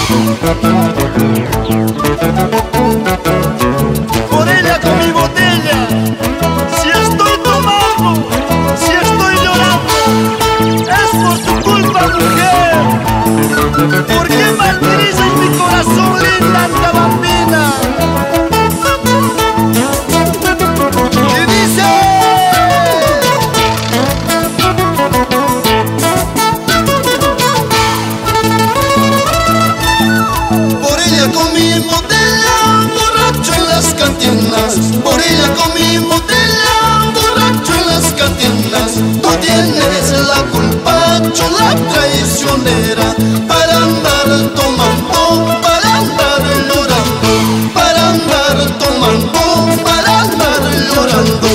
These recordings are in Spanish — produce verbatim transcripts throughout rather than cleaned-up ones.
Por ella con mi botella, si estoy tomando, si estoy llorando, es por tu culpa, mujer. ¿Por qué martirizas mi corazón, linda antabambina? Y dice: por ella con mi botella, borracho en las cantinas. Por ella con mi botella, borracho en las cantinas. Tú tienes la culpa, chola traicionera, para andar tomando, para andar llorando, para andar tomando, para andar llorando.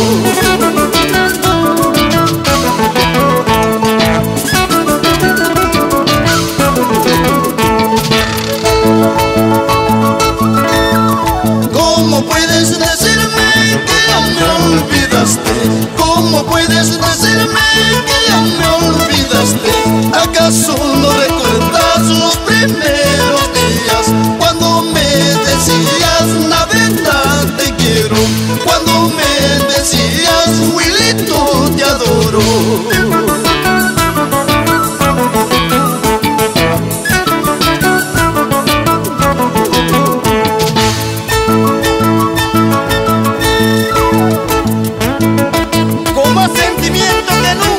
¿Cómo puedes decirme que ya me olvidaste? ¿Cómo puedes decirme que ya me olvidaste? ¿Acaso no recuerdas los primeros días cuando me decías la verdad te quiero? Cuando me decías Wilito te adoro.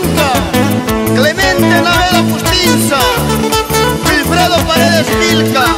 Clemente Naveda Pustinza, Wilfredo Paredes Milca,